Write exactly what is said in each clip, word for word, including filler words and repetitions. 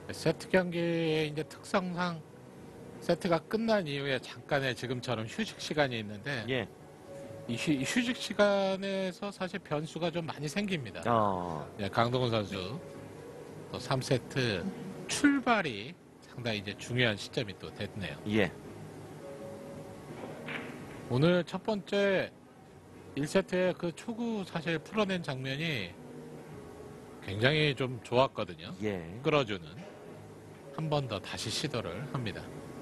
세트 경기의 이제 특성상 세트가 끝난 이후에 잠깐의 지금처럼 휴식 시간이 있는데 예. 이 휴, 이 휴식 시간에서 사실 변수가 좀 많이 생깁니다. 어. 예, 강동원 선수 또 삼 세트 출발이 상당히 이제 중요한 시점이 또 됐네요. 예. 오늘 첫 번째 일 세트의 그 초구 사실 풀어낸 장면이 굉장히 좀 좋았거든요. 예. 끌어주는 한 번 더 다시 시도를 합니다.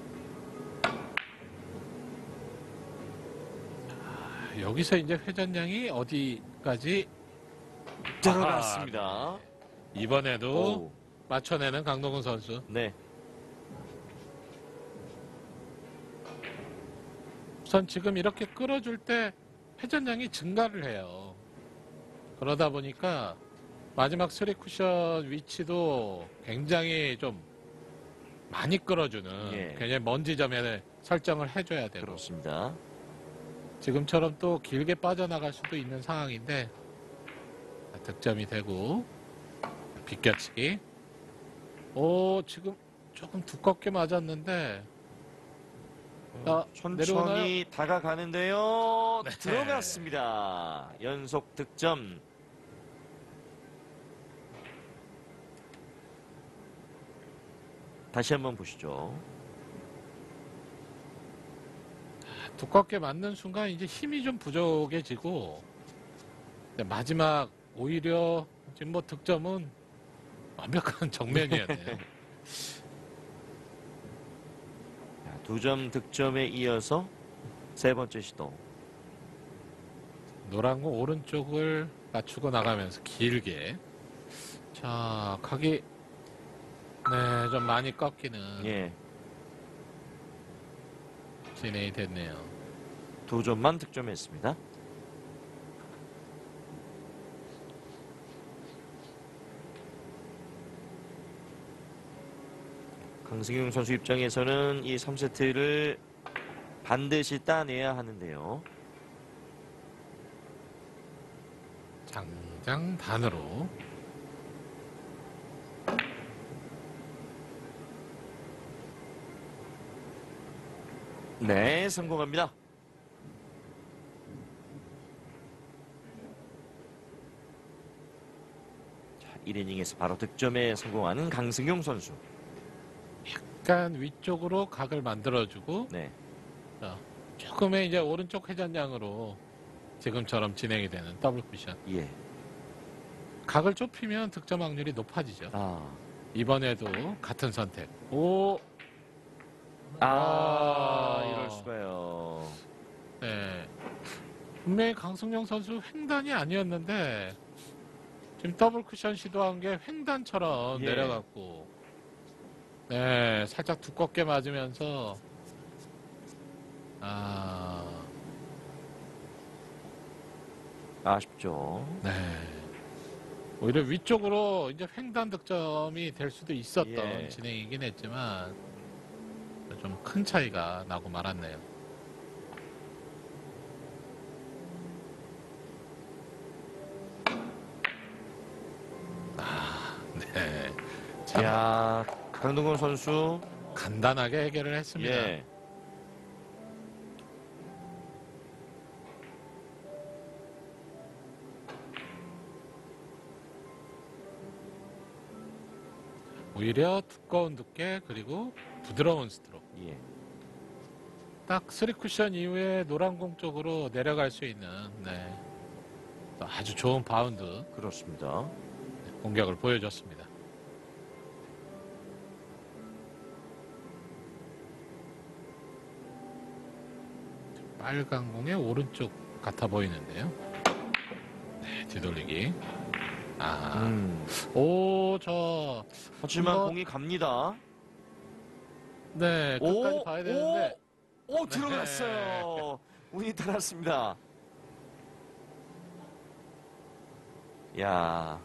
자, 여기서 이제 회전량이 어디까지 들어갔습니다. 아하, 네. 이번에도 오. 맞춰내는 강동원 선수. 네. 우선 지금 이렇게 끌어줄 때 회전량이 증가를 해요. 그러다 보니까 마지막 쓰리 쿠션 위치도 굉장히 좀 많이 끌어주는 예. 굉장히 먼 지점에 설정을 해줘야 되고 그렇습니다. 지금처럼 또 길게 빠져나갈 수도 있는 상황인데 득점이 되고 비껴치기. 오, 지금 조금 두껍게 맞았는데 자, 천천히 내려오나요? 다가가는데요. 네. 들어갔습니다. 연속 득점. 다시 한번 보시죠. 두껍게 맞는 순간 이제 힘이 좀 부족해지고 마지막 오히려 지금 뭐 득점은 완벽한 정면이었네요. 두 점 득점에 이어서 세 번째 시도. 노란 공 오른쪽을 맞추고 나가면서 길게. 자, 각이 네, 좀 많이 꺾이는 예. 진행이 됐네요. 두 점만 득점했습니다. 강승용 선수 입장에서는 이 삼 세트를 반드시 따내야 하는데요. 장장단으로. 네, 성공합니다. 자, 일 이닝에서 바로 득점에 성공하는 강승용 선수. 약간 위쪽으로 각을 만들어주고 네. 자, 조금의 이제 오른쪽 회전량으로 지금처럼 진행이 되는 더블 쿠션. 예. 각을 좁히면 득점 확률이 높아지죠. 아. 이번에도 같은 선택. 오. 아, 아. 이럴 수가요. 네. 분명히 강승용 선수 횡단이 아니었는데 지금 더블 쿠션 시도한 게 횡단처럼 예. 내려갔고 네, 살짝 두껍게 맞으면서 아, 아쉽죠. 네. 오히려 위쪽으로 이제 횡단 득점이 될 수도 있었던 예. 진행이긴 했지만 좀 큰 차이가 나고 말았네요. 아, 네. 참 야, 강동원 선수. 간단하게 해결을 했습니다. 예. 오히려 두꺼운 두께 그리고 부드러운 스트로크. 예. 딱 쓰리 쿠션 이후에 노란 공 쪽으로 내려갈 수 있는 네. 또 아주 좋은 바운드 그렇습니다. 공격을 보여줬습니다. 빨간 공의 오른쪽 같아 보이는데요. 네, 뒤돌리기. 아, 음. 오, 저 하지만 한번- 공이 갑니다. 네, 끝까지 봐야 되는데 오, 오 네. 들어갔어요. 운이 달았습니다. 야.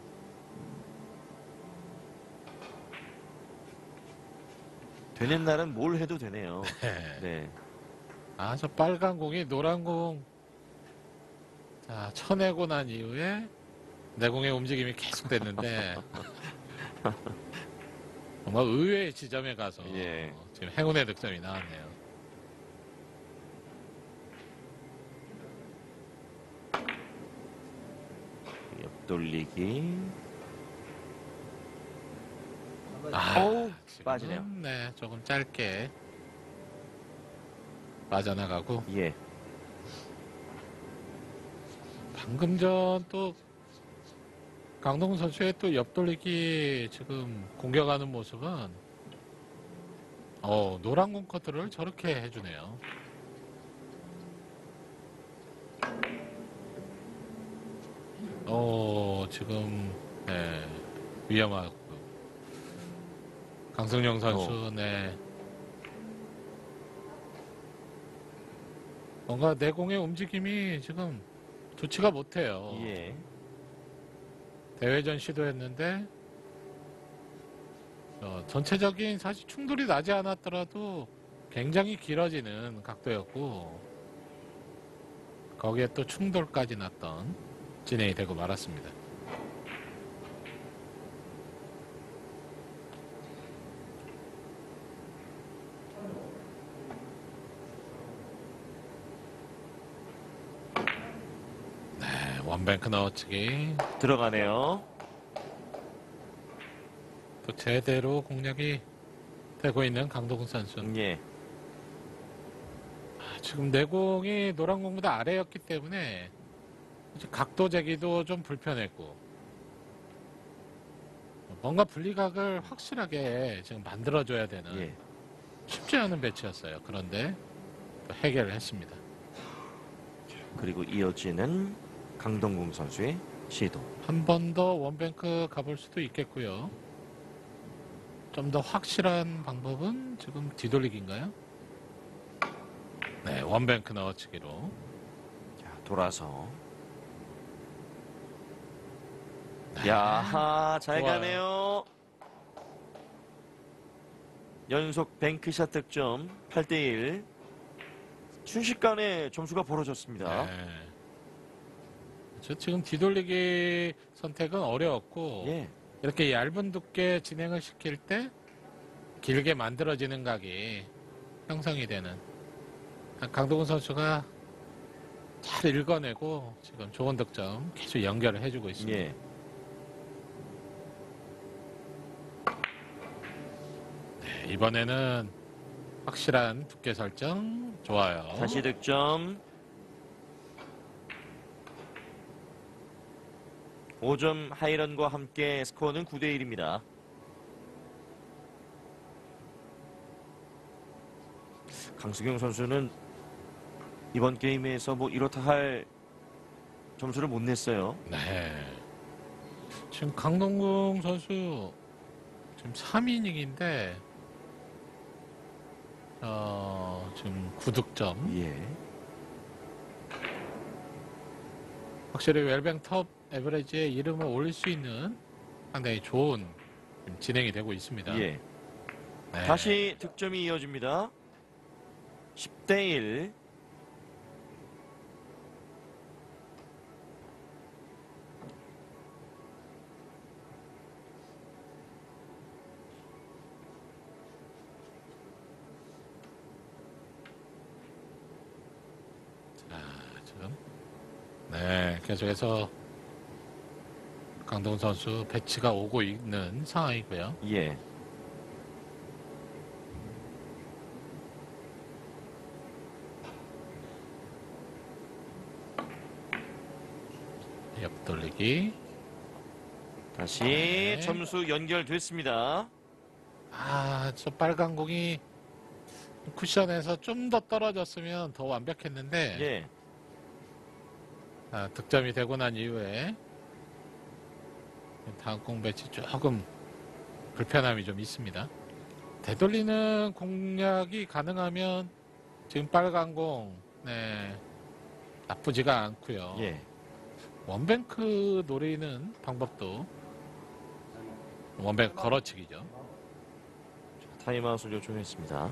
되는 날은 뭘 해도 되네요. 네. 네. 아, 저 빨간 공이 노란 공 자, 쳐내고 난 이후에 내 공의 움직임이 계속됐는데 뭔가 의외의 지점에 가서 예. 지금 행운의 득점이 나왔네요. 옆돌리기. 아, 어우, 지금은 빠지네요. 네, 조금 짧게 빠져나가고 예. 방금 전 또 강동원 선수의 또 옆돌리기 지금 공격하는 모습은 어, 노란 공 커트를 저렇게 해주네요. 어, 지금 네, 위험하고 강승용 선수 네. 뭔가 내공의 움직임이 지금 좋지가 못해요. 예. 대회전 시도했는데 어, 전체적인 사실 충돌이 나지 않았더라도 굉장히 길어지는 각도였고 거기에 또 충돌까지 났던 진행이 되고 말았습니다. 네, 원뱅크 넣어치기 들어가네요. 또 제대로 공략이 되고 있는 강동훈 선수. 예. 아, 지금 내공이 노란 공보다 아래였기 때문에 각도 재기도 좀 불편했고 뭔가 분리각을 확실하게 지금 만들어줘야 되는 예. 쉽지 않은 배치였어요. 그런데 또 해결을 했습니다. 그리고 이어지는 강동궁 선수의 시도. 한 번 더 원뱅크 가볼 수도 있겠고요. 좀 더 확실한 방법은 지금 뒤돌리기인가요? 네, 원뱅크 넣어치기로. 자, 돌아서. 네, 야하, 잘 좋아요. 가네요. 연속 뱅크샷 득점 팔 대 일. 순식간에 점수가 벌어졌습니다. 네. 저 지금 뒤돌리기 선택은 어려웠고 예. 이렇게 얇은 두께 진행을 시킬 때 길게 만들어지는 각이 형성이 되는 강동훈 선수가 잘 읽어내고 지금 좋은 득점 계속 연결을 해주고 있습니다. 예. 네, 이번에는 확실한 두께 설정 좋아요. 다시 득점. 오 점 하이런과 함께 스코어는 구 대 일입니다. 강수경 선수는 이번 게임에서 뭐 이렇다 할 점수를 못 냈어요. 네. 지금 강동궁 선수 지금 삼 이닝인데 어, 지금 구 득점. 예. 확실히 웰뱅 톱 에버리지에 이름을 올릴 수 있는 상당히 좋은 진행이 되고 있습니다. 예. 네. 다시 득점이 이어집니다. 십 대 일. 자, 지금 네, 계속해서 강동훈 선수 배치가 오고 있는 상황이고요. 예. 옆돌리기. 다시 네. 점수 연결됐습니다. 아, 저 빨간 공이 쿠션에서 좀 더 떨어졌으면 더 완벽했는데 예. 아, 득점이 되고 난 이후에 다음 공 배치 조금 불편함이 좀 있습니다. 되돌리는 공략이 가능하면 지금 빨간 공 네, 나쁘지가 않고요. 예. 원뱅크 노리는 방법도 원뱅크 걸어치기죠. 타임아웃을 요청했습니다.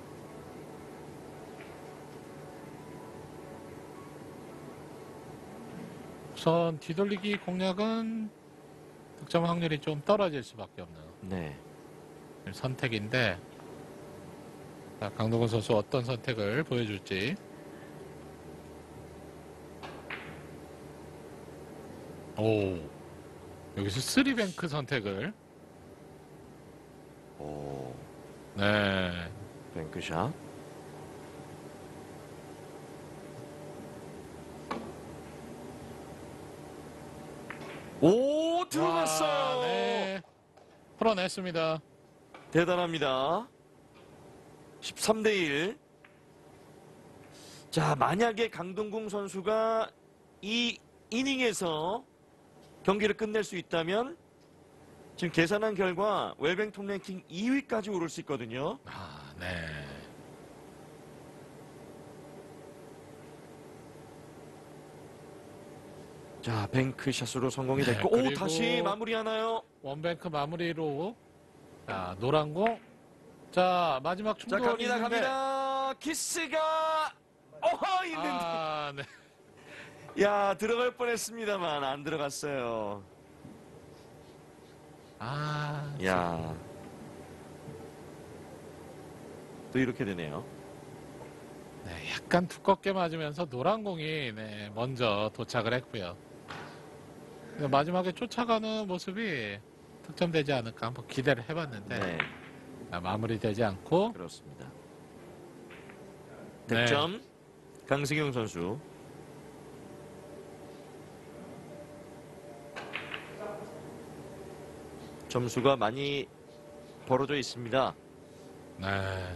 우선 뒤돌리기 공략은 득점 확률이 좀 떨어질 수밖에 없는. 네. 선택인데 자, 강동원 선수 어떤 선택을 보여줄지. 오, 여기서 쓰리뱅크 선택을. 오, 네. 뱅크샷. 오, 들어갔어요. 와, 네. 풀어냈습니다. 대단합니다. 십삼 대 일. 자, 만약에 강동궁 선수가 이 이닝에서 경기를 끝낼 수 있다면 지금 계산한 결과 웰뱅 톱 랭킹 이 위까지 오를 수 있거든요. 아, 네. 자, 뱅크샷으로 성공이 네, 됐고, 오, 그리고 다시 마무리하나요? 원뱅크 마무리로 자, 노란 공. 자, 마지막 자, 충돌이 갑니다, 있는데. 갑니다. 키스가 어허 있는데, 아, 네. 야, 들어갈 뻔했습니다만 안 들어갔어요. 아, 야, 또 이렇게 되네요. 네, 약간 두껍게 맞으면서 노란 공이 네, 먼저 도착을 했고요. 근데 마지막에 쫓아가는 모습이 득점되지 않을까 한번 기대를 해봤는데 네, 아, 마무리되지 않고 그렇습니다. 네. 득점 강승용 선수. 점수가 많이 벌어져 있습니다. 네.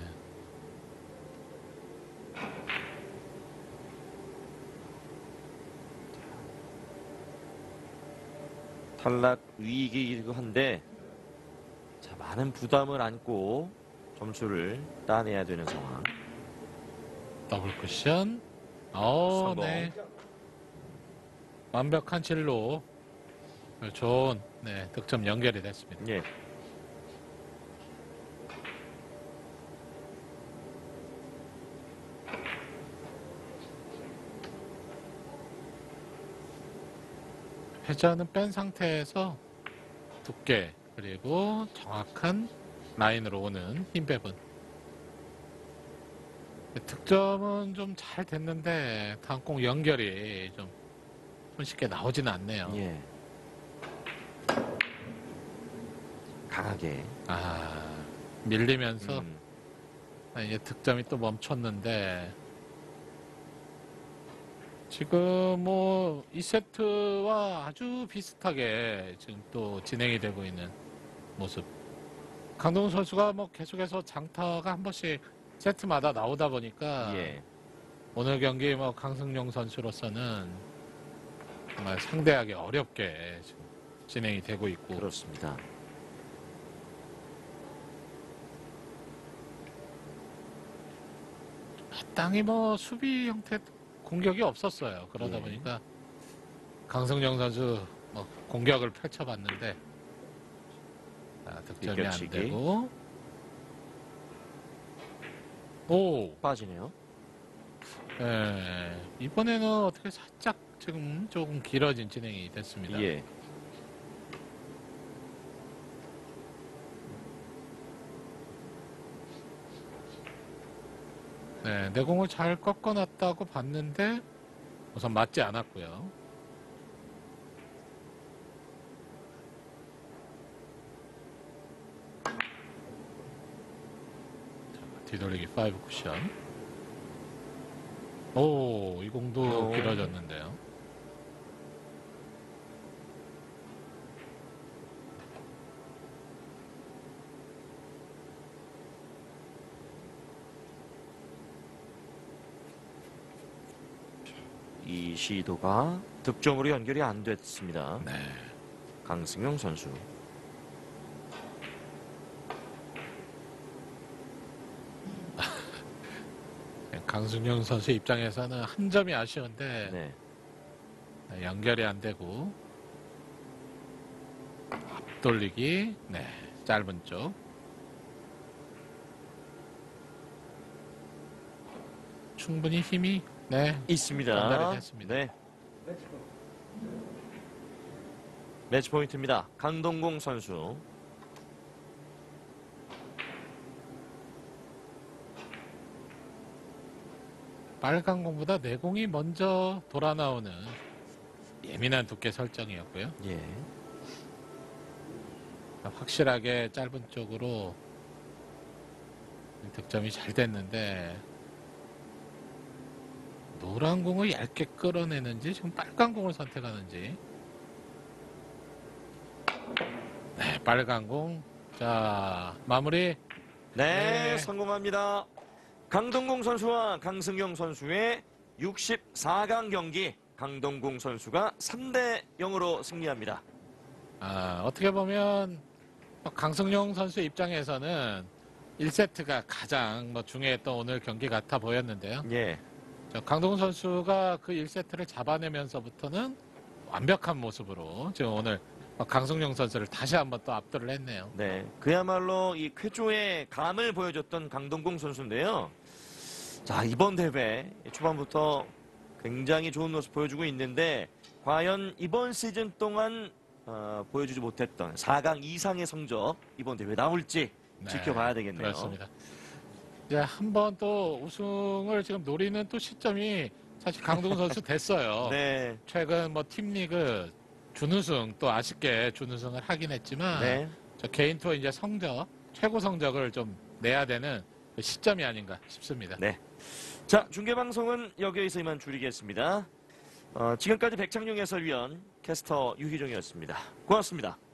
탈락 위기이기도 한데 자, 많은 부담을 안고 점수를 따내야 되는 상황. 더블 쿠션. 어, 성공. 네. 완벽한 칠로 좋은 네, 득점 연결이 됐습니다. 예. 회전은 뺀 상태에서 두께 그리고 정확한 라인으로 오는 힘 배분. 득점은 좀 잘 됐는데 단공 연결이 좀 손쉽게 나오지는 않네요. 예. 강하게. 아, 밀리면서 음, 아, 이제 득점이 또 멈췄는데 지금 뭐 이 세트와 아주 비슷하게 지금 또 진행이 되고 있는 모습. 강동원 선수가 뭐 계속해서 장타가 한 번씩 세트마다 나오다 보니까 예. 오늘 경기 뭐 강승용 선수로서는 정말 상대하기 어렵게 지금 진행이 되고 있고 그렇습니다. 마땅히 뭐 수비 형태 공격이 없었어요. 그러다 예. 보니까 강승용 선수 뭐 공격을 펼쳐봤는데 자, 득점이 안 비껴치기. 되고 오 빠지네요. 예, 이번에는 어떻게 살짝 지금 조금 길어진 진행이 됐습니다. 예. 네, 내공을 잘 꺾어놨다고 봤는데 우선 맞지 않았고요. 자, 뒤돌리기 파이브 쿠션. 오, 이 공도 오. 길어졌는데요. 이 시도가 득점으로 연결이 안 됐습니다. 네. 강승용 선수. 강승용 선수 입장에서는 한 점이 아쉬운데 네. 네, 연결이 안 되고 앞돌리기 네, 짧은 쪽. 충분히 힘이 네, 있습니다. 전달이 됐습니다. 네. 매치 포인트입니다. 강동궁 선수. 빨간 공보다 내공이 먼저 돌아 나오는 예민한 두께 설정이었고요. 예. 확실하게 짧은 쪽으로 득점이 잘 됐는데 노란 공을 얇게 끌어내는지 지금 빨간 공을 선택하는지. 네, 빨간 공. 자, 마무리. 네, 네. 성공합니다. 강동궁 선수와 강승용 선수의 육십사 강 경기, 강동궁 선수가 삼 대 영으로 승리합니다. 아, 어떻게 보면 강승용 선수 입장에서는 일 세트가 가장 뭐 중요했던 오늘 경기 같아 보였는데요. 예. 자, 강동훈 선수가 그 일 세트를 잡아내면서부터는 완벽한 모습으로 지금 오늘 강승용 선수를 다시 한번 또 압도를 했네요. 네, 그야말로 이 쾌조의 감을 보여줬던 강동궁 선수인데요. 자, 이번 대회 초반부터 굉장히 좋은 모습 보여주고 있는데 과연 이번 시즌 동안 어, 보여주지 못했던 사 강 이상의 성적 이번 대회 나올지 네, 지켜봐야 되겠네요. 그렇습니다. 이제 한번 또 우승을 지금 노리는 또 시점이 사실 강동훈 선수 됐어요. 네, 최근 뭐 팀리그 준우승 또 아쉽게 준우승을 하긴 했지만 네, 저 개인 투어 이제 성적 최고 성적을 좀 내야 되는 시점이 아닌가 싶습니다. 네. 자, 중계 방송은 여기에서 이만 줄이겠습니다. 어, 지금까지 백창용 해설위원, 캐스터 유희종이었습니다. 고맙습니다.